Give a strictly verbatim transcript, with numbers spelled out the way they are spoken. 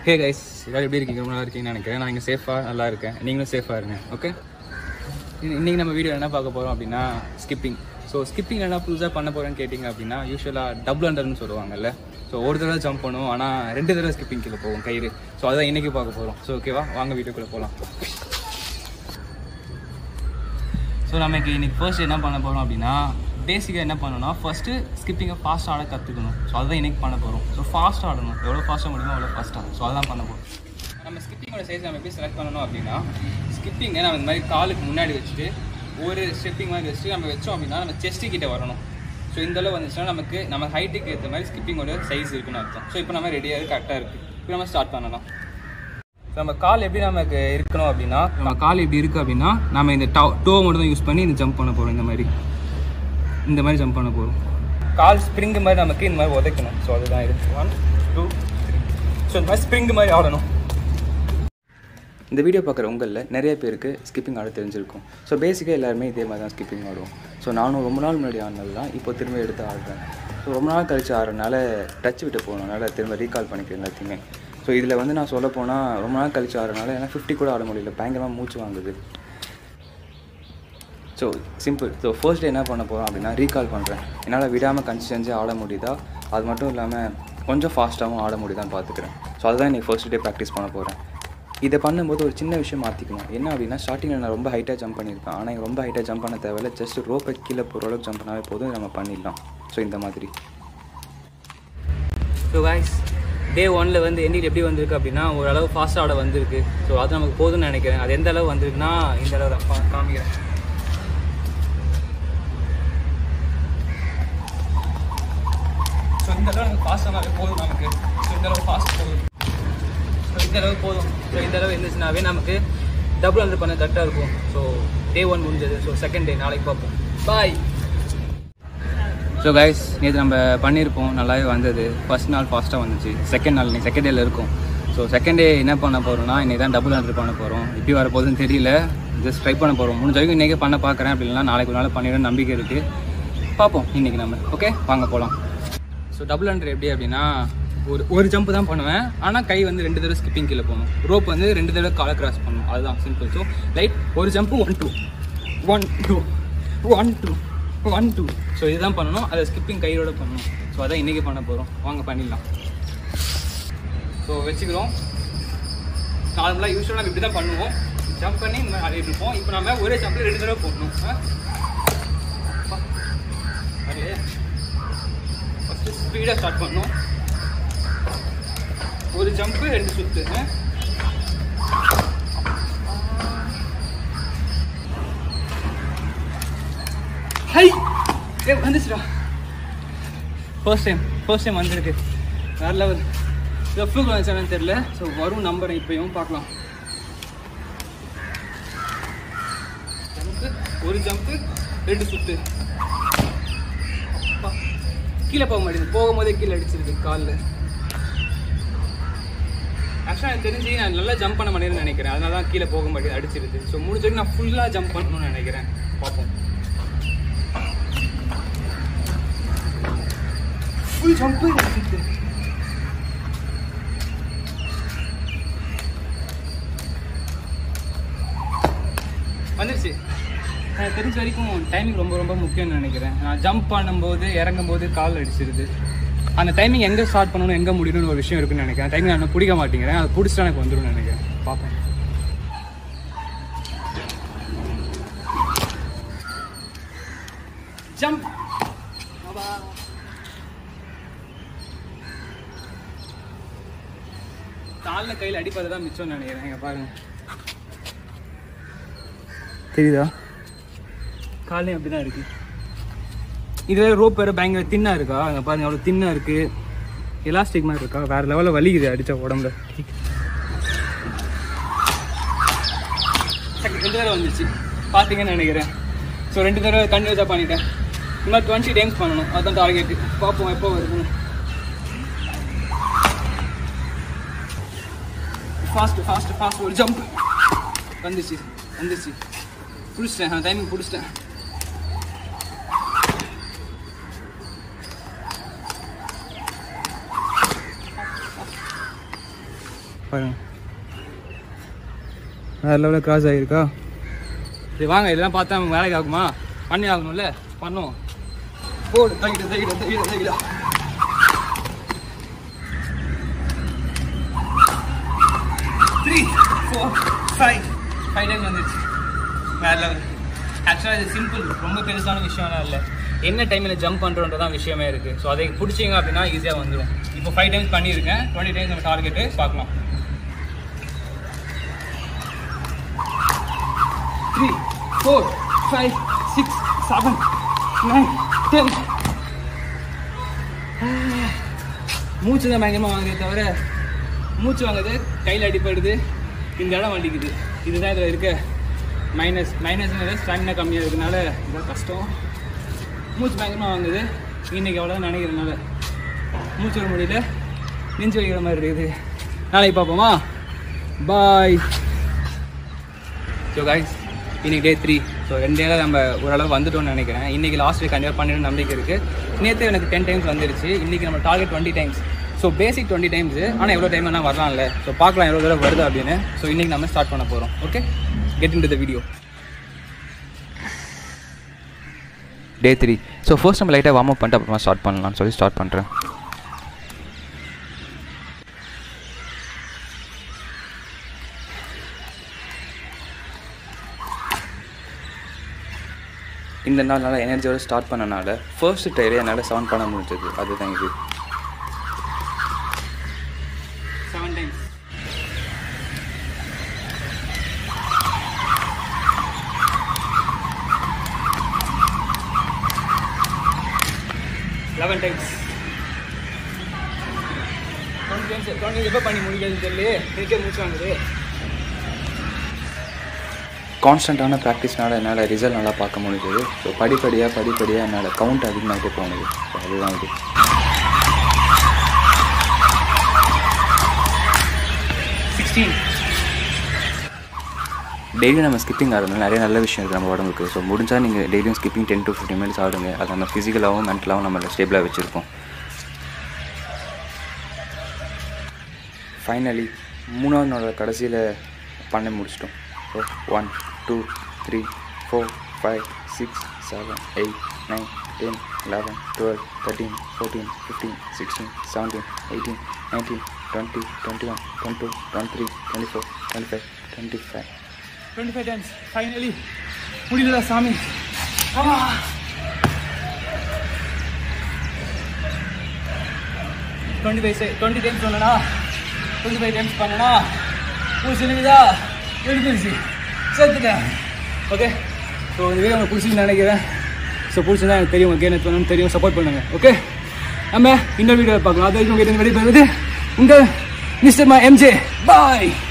Hey guys, எல்லாரும் எப்படி இருக்கீங்க? ரொம்ப நல்லா இருக்கீங்கன்னு நினைக்கிறேன். நான் இங்கே சேஃபாக நல்லா இருக்கேன். நீங்களும் சேஃபாக இருங்க. ஓகே, இன்றைக்கி நம்ம வீடியோ என்ன பார்க்க போகிறோம் அப்படின்னா ஸ்கிப்பிங். ஸோ ஸ்கிப்பிங் என்ன புதுசாக பண்ண போகிறேன்னு கேட்டிங்க அப்படின்னா, யூஸ்வலாக டபுள் அண்டர்னு சொல்லுவாங்கல்ல. ஸோ ஒரு தடவை ஜம்ப் பண்ணுவோம், ஆனால் ரெண்டு தடவை ஸ்கிப்பிங் கீழே போவோம் கயிறு. ஸோ அதான் இன்றைக்கி பார்க்க போகிறோம். ஸோ ஓகேவா, வாங்க வீடியோக்குள்ளே போகலாம். ஸோ நமக்கு இன்றைக்கி ஃபர்ஸ்ட் என்ன பண்ண போகிறோம் அப்படின்னா, பேசிக்காக என்ன பண்ணணும்னா ஃபஸ்ட்டு ஸ்கிப்பிங்கை ஃபாஸ்ட் ஆட கற்றுக்கணும். ஸோ அதுதான் இன்றைக்கி பண்ண போகிறோம். ஸோ ஃபாஸ்ட் ஆடணும், எவ்வளோ ஃபாஸ்ட்டாக முடியுமோ அவ்வளோ ஃபாஸ்ட்டாக. ஸோ அதெல்லாம் பண்ண போகிறோம். நம்ம ஸ்கிப்பிங்கோட சைஸ் நம்ம எப்படி செலக்ட் பண்ணணும் அப்படின்னா, ஸ்கிப்பிங்கை நம்ம இந்த மாதிரி காலுக்கு முன்னாடி வச்சுட்டு ஒரு ஸ்டெப்பிங் மாதிரி வச்சுட்டு நம்ம வச்சோம் அப்படின்னா நம்ம செஸ்ட்டு கிட்டே வரணும். ஸோ இந்தளவு வந்துச்சுன்னா நமக்கு நம்ம ஹைட்டுக்கு ஏற்ற மாதிரி ஸ்கிப்பிங்கோட சைஸ் இருக்குன்னு அர்த்தம். ஸோ இப்போ நம்ம ரெடியாக இருக்குது, கரெக்டாக இருக்குது. இப்போ நம்ம ஸ்டார்ட் பண்ணலாம். நம்ம கால் எப்படி நமக்கு இருக்கணும் அப்படின்னா, நம்ம கால் எப்படி இருக்குது அப்படின்னா, நம்ம இந்த டோ டோ மட்டும் தான் யூஸ் பண்ணி இந்த ஜம்ப் பண்ண போகிறோம். இந்த மாதிரி இந்த மாதிரி ஜம்ப் பண்ண போகிறோம். கால் ஸ்ப்ரிங்கு மாதிரி நமக்கு இந்த மாதிரி உதைக்கணும். ஸோ அதுதான் இருக்குது. One two three. ஸோ இந்த மாதிரி ஸ்ப்ரிங்கு மாதிரி ஆடணும். இந்த வீடியோ பார்க்குற உங்களில் நிறைய பேருக்கு ஸ்கிப்பிங் ஆட தெரிஞ்சிருக்கும். ஸோ பேசிக்காக எல்லாருமே இதே மாதிரி தான் ஸ்கிப்பிங் ஆடுவோம். ஸோ நானும் ரொம்ப நாள் முன்னாடி ஆடினது தான் இப்போ திரும்ப எடுத்து ஆடுறேன். ஸோ ரொம்ப நாள் கழிச்சு ஆடுறதுனால டச் விட்டு போகணுனால திரும்ப ரீகால் பண்ணிக்கிறேன் எல்லாத்தையுமே. ஸோ இதில் வந்து நான் சொல்ல போனால் ரொம்ப நாள் கழிச்சு ஆடுறதுனால ஏன்னா ஃபிஃப்டி கூட ஆட முடியல, பயங்கரமாக மூச்சு வாங்குது. So simple. So first day என்ன பண்ண போகிறோம் அப்படின்னா, ரீகால் பண்ணுறேன். என்னால் விடாமல் கன்சிஸ்டன்ஸி ஆட முடியுதா, அது மட்டும் இல்லாமல் கொஞ்சம் ஃபாஸ்ட்டாகவும் ஆட முடியுதான்னு பார்த்துக்கிறேன். ஸோ அதுதான் இன்றைக்கி ஃபர்ஸ்ட் டே ப்ராக்டிஸ் பண்ண போகிறேன். இதை பண்ணும்போது ஒரு சின்ன விஷயம் மாற்றிக்கணும். என்ன அப்படின்னா, ஸ்டார்டிங்கில் நான் ரொம்ப ஹைட்டாக ஜம்ப் பண்ணியிருப்பேன். ஆனால் எனக்கு ரொம்ப ஹைட்டாக ஜம்ப் பண்ண தேவையில்லை, ஜஸ்ட் ரோப்பை கீழே போகிற அளவுக்கு ஜம்ப் பண்ணாலே போதும், நம்ம பண்ணிடலாம். ஸோ இந்த மாதிரி. ஸோ கைஸ், டே ஒன்னில் வந்து எண்டில் எப்படி வந்திருக்கு அப்படின்னா, ஓரளவு ஃபாஸ்ட் ஆட வந்திருக்கு. ஸோ அது நமக்கு போதும்னு நினைக்கிறேன். அது எந்த அளவு வந்திருக்குன்னா இந்த அளவு தான் காமிக்கிறேன். ஸோ இந்த அளவு நமக்கு ஃபாஸ்ட்டாகவே போதும் நமக்கு. ஸோ இந்த அளவு ஃபாஸ்ட் போதும். ஸோ இந்த அளவு போதும். ஸோ இந்த அளவு இருந்துச்சுனாவே நமக்கு டபுள் அண்டர் பண்ண கரெக்டாக இருக்கும். ஸோ டே ஒன் முடிஞ்சது. ஸோ செகண்ட் டே நாளைக்கு பார்ப்போம். பாய். ஸோ கைஸ், நேற்று நம்ம பண்ணியிருப்போம், நல்லாவே வந்தது. ஃபஸ்ட் நாள் ஃபாஸ்ட்டாக வந்துச்சு. செகண்ட் நாள் இன்னைக்கு செகண்ட் டேயில் இருக்கும். ஸோ செகண்ட் டே என்ன பண்ண போகிறோம்னா, இன்றைக்கி தான் டபுள் அண்டர் பண்ண போகிறோம். எப்படி வர போகுதுன்னு தெரியல, ஜஸ்ட் ட்ரை பண்ண போகிறோம். முடிஞ்ச வரைக்கும் இன்றைக்கி பண்ண பார்க்குறேன். அப்படின்னா நாளைக்கு ஒரு நாள் பண்ணிவிட நம்பிக்கை இருக்குது. பார்ப்போம் இன்றைக்கி நம்ம. ஓகே, வாங்க போகலாம். ஸோ டபுள் அண்டர் எப்படி அப்படின்னா, ஒரு ஒரு ஜம்ப் தான் பண்ணுவேன். ஆனால் கை வந்து ரெண்டு தடவை ஸ்கிப்பிங் கீழே போகணும். ரோப் வந்து ரெண்டு தடவை காலை கிராஸ் பண்ணணும். அதுதான் சிம்பிள். ஸோ லைட் ஒரு jump one two one two one two one two. So இதுதான் பண்ணணும். அதை ஸ்கிப்பிங் கையோட பண்ணணும். ஸோ அதான் இன்றைக்கி பண்ண போகிறோம். வாங்க பண்ணிடலாம். ஸோ வச்சுக்கிறோம். நார்மலாக யூஸ்வலாக நம்ம இப்படி தான் பண்ணுவோம். ஜம்ப் பண்ணி இந்த மாதிரி ஆடிட்டு இருப்போம். இப்போ நம்ம ஒரே ஜம்பில் ரெண்டு தடவை போடணும். ஃபஸ்ட்டு ஸ்பீடாக ஸ்டார்ட் பண்ணணும். ஒரு ஜம்ப்பு ரெண்டு சுற்று. ஹை ஏ வந்துச்சுடா. ஃபர்ஸ்ட் டைம் ஃபர்ஸ்ட் டைம் வந்துருக்கு. வேற லெவல். எஃப்ளுக்கு வந்துச்சானு தெரியல. ஸோ வரும் நம்பரை இப்போயும் பார்க்கலாம். ஜம்ப்பு ஒரு ஜம்ப்பு ரெண்டு சுற்று. கீழே போக மாட்டேங்குது. போகும்போதே கீழே அடிச்சிருக்கு காலில். ஆக்சுவலாக எனக்கு தெரிஞ்சு நான் நல்லா ஜம்ப் பண்ண மாட்டேன்னு நினைக்கிறேன். அதனால தான் கீழே போக மாட்டேங்குது, அடிச்சிருது. ஸோ முடிஞ்ச வரைக்கும் நான் ஃபுல்லாக ஜம்ப் பண்ணணும்னு நினைக்கிறேன். பார்ப்போம். ஃபுல் ஜம்ப்பு வந்துருச்சு. எனக்கு தெரிஞ்ச வரைக்கும் டைமிங் ரொம்ப ரொம்ப முக்கியம்னு நினைக்கிறேன். நான் ஜம்ப் பண்ணும்போது இறங்கும் போது கால் அடிச்சிருது. அந்த டைமிங் எங்கே ஸ்டார்ட் பண்ணணும் எங்கே முடியணும்னு ஒரு விஷயம் இருக்குன்னு நினைக்கிறேன். டைமிங் நான் பிடிக்க மாட்டேங்கிறேன். அது பிடிச்சிட்டா எனக்கு வந்துடும் நினைக்கிறேன். பார்ப்பேன். ஜம்ப். காலில் கையில் அடிப்பதை தான் மிச்சம்னு நினைக்கிறேன். இங்கே பாருங்க, தெரியுதா? காலையும் அப்படி தான் இருக்குது. இதுவே ரோப் வேறு பயங்கர தின்னாக இருக்கா. அங்கே பாருங்கள் அவ்வளோ தின்னாக இருக்குது. எலாஸ்டிக் மாதிரி இருக்கா. வேறு லெவலில் வலிக்குது அடித்த உடம்புல. ரெண்டு தடவை வந்துச்சு பார்த்தீங்கன்னு நினைக்கிறேன். ஸோ ரெண்டு தடவை கண்டினியூஸாக பண்ணிட்டேன். இந்த மாதிரி டுவெண்ட்டி டைம்ஸ் பண்ணணும். அதுதான் டார்கெட்டு. பார்ப்போம் எப்போ வருதுன்னு. ஃபாஸ்ட்டு ஃபாஸ்ட்டு ஃபாஸ்ட் ஒரு ஜம்ப் வந்துச்சு வந்துச்சு பிடிச்சிட்டேன். நான் டைமிங் பிடிச்சிட்டேன். பாருங்க வேறு லெவலில் கிராஸ் ஆகிருக்கா. சரி வாங்க, இதெல்லாம் பார்த்தா நம்ம வேலைக்கு ஆகுமா? பண்ணி ஆகணும்ல, பண்ணுவோம். போடு, தகிட தகிட தகிட தகிட. Three four five five times வந்துடுச்சு. வேறு லெவல். ஆக்சுவலாக இது சிம்பிள், ரொம்ப பெருசான விஷயம்லாம் இல்லை. என்ன டைமில் ஜம்ப் பண்ணுறோன்றதான் விஷயமே இருக்குது. ஸோ அதை பிடிச்சிங்க அப்படின்னா ஈஸியாக வந்துடும். இப்போ ஃபைவ் டைம்ஸ் பண்ணியிருக்கேன். டுவெண்ட்டி டைம்ஸ் நம்ம டார்கெட்டு பார்க்கலாம். Three four five six seven nine ten. மூச்சு தான் பயங்கரமாக வாங்குதே தவிர, மூச்சு வாங்குது, கையில் அடிப்படுது, இந்த இடம் வலிக்குது. இதுதான் இதில் இருக்க மைனஸ். மைனஸ்ங்கிறது ஸ்டாமினா கம்மியாக இருக்கிறதுனால இதான் கஷ்டம். மூச்சு பயங்கரமாக வாங்குது. இன்றைக்கி எவ்வளோ நினைக்கிறதுனால மூச்சு வர முடியல, நெஞ்சு வைக்கிற மாதிரி இருக்குது. நாளைக்கு பார்ப்போமா? பாய். ஸோ கைஸ், இன்றைக்கி டே த்ரீ. ஸோ ரெண்டு டேல நம்ம ஓரளவு வந்துட்டோம்னு நினைக்கிறேன். இன்றைக்கி லாஸ்ட் வீக் கண்டிப்பாக பண்ணிட்டு நம்பிக்கை இருக்குது. நேற்று எனக்கு டென் டைம்ஸ் வந்துருச்சு. இன்றைக்கி நம்ம target twenty times. So basic twenty times, ஆனால் எவ்வளோ டைம் வேணால் வரலாம்ல. ஸோ பார்க்கலாம் எவ்வளோ தடவை வருது அப்படின்னு. ஸோ இன்றைக்கி நம்ம ஸ்டார்ட் பண்ண போகிறோம். Okay, get into the video. Day three. So first நம்ம லைட்டாக வார்ம் அப் பண்ணிட்டு அப்புறமா ஸ்டார்ட் பண்ணலாம்னு சொல்லி ஸ்டார்ட் பண்ணுறேன். இந்த நாள் நல்லா எனர்ஜியோடு ஸ்டார்ட் பண்ணனால ஃபர்ஸ்ட் ட்ரைலே என்னால் செவன் பண்ண முடிஞ்சது. அதுதான் இது. Seven times. Eleven times. Twenty times. Twenty எப்போ பண்ணி முடிக்கிறது தெரியல, எனக்கே மூச்சு வாங்குது. கான்ஸ்டண்ட்டான ப்ராக்டிஸ்னால என்னால் ரிசல்ட் நல்லா பார்க்க முடிஞ்சது. ஸோ படிப்படியாக படிப்படியாக என்னால் கவுண்ட் அதிகமாகிட்டே போனது. ஸோ அதுதான் இது. சிக்ஸ்டீன். டெய்லியும் நம்ம ஸ்கிப்பிங் ஆடுறதுனால நிறைய நல்ல விஷயம் இருக்குது நம்ம உடம்புக்கு. ஸோ முடிஞ்சால் நீங்கள் டெய்லியும் skipping ten to fifteen minutes ஆடுங்க. அது நம்ம ஃபிசிக்கலாகவும் மென்டலாகவும் நம்மளை ஸ்டேபிளாக வச்சுருப்போம். ஃபைனலி மூணாவது நாளோட கடைசியில் பண்ண முடிச்சிட்டோம். So one two three four five six seven eight nine ten eleven twelve thirteen fourteen fifteen sixteen seventeen eighteen nineteen twenty twenty one twenty two twenty three twenty four twenty five twenty five twenty five times. Finally முடியல சாமி. Twenty five twenty times சொன்னா twenty five times பண்ணனா பிடிச்சிருக்குதா? எடுத்துருச்சு, சேர்த்துட்டேன். Okay, so இந்த video உங்களுக்கு பிடிச்சின்னு நினைக்கிறேன். ஸோ பிடிச்சிருந்தா எனக்கு தெரியும், உங்களுக்கு என்ன பண்ணணும்னு தெரியும். சப்போர்ட் பண்ணுங்க. ஓகே, நம்ம இன்னொரு வீடியோ பார்க்கலாம். அது வரைக்கும் வெளியே போகிறது உங்கள் மிஸ்டர் மா எம்ஜே. பாய்.